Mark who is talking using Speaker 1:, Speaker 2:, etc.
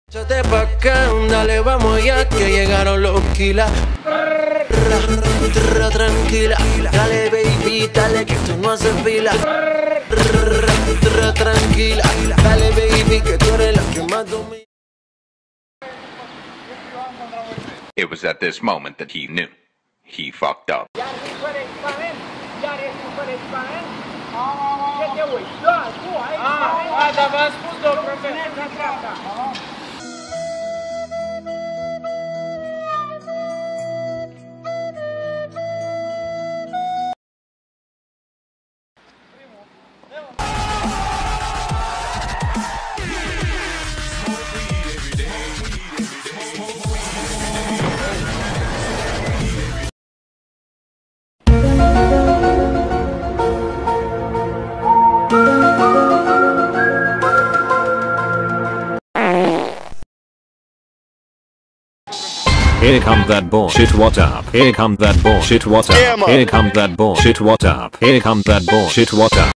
Speaker 1: Échate pa' acá, dale, vamos ya que llegaron los kilas. Tranquila, dale baby, dale que esto no hace fila. Tranquila, dale baby, que tú eres la que más domina.
Speaker 2: It was at this moment that he knew. He fucked up.
Speaker 3: Here comes that bullshit, what up? Here comes that bullshit, what up? Here comes that bullshit, what up? Here comes that bullshit, what up?